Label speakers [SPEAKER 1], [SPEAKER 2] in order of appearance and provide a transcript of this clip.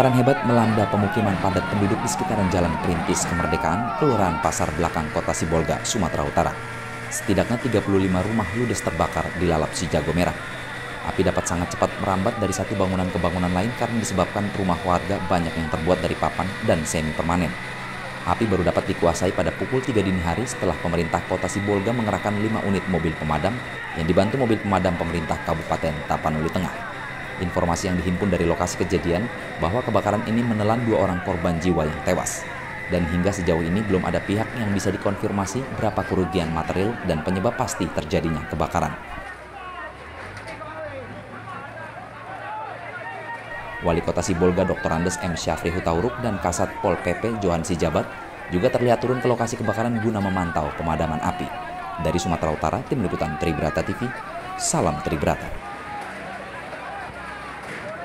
[SPEAKER 1] Kebakaran hebat melanda pemukiman padat penduduk di sekitaran Jalan Perintis Kemerdekaan, Kelurahan Pasar Belakang, Kota Sibolga, Sumatera Utara. Setidaknya 35 rumah ludes terbakar di lalap si jago merah. Api dapat sangat cepat merambat dari satu bangunan ke bangunan lain karena disebabkan rumah warga banyak yang terbuat dari papan dan semi permanen. Api baru dapat dikuasai pada pukul 3 dini hari setelah pemerintah Kota Sibolga mengerahkan 5 unit mobil pemadam yang dibantu mobil pemadam pemerintah Kabupaten Tapanuli Tengah. Informasi yang dihimpun dari lokasi kejadian bahwa kebakaran ini menelan 2 orang korban jiwa yang tewas. Dan hingga sejauh ini belum ada pihak yang bisa dikonfirmasi berapa kerugian material dan penyebab pasti terjadinya kebakaran. Wali Kota Sibolga Dr. Andes M. Syafri Hutauruk dan Kasat Pol PP Johan Sijabat juga terlihat turun ke lokasi kebakaran guna memantau pemadaman api. Dari Sumatera Utara, Tim Liputan Tribrata TV, salam Tribrata.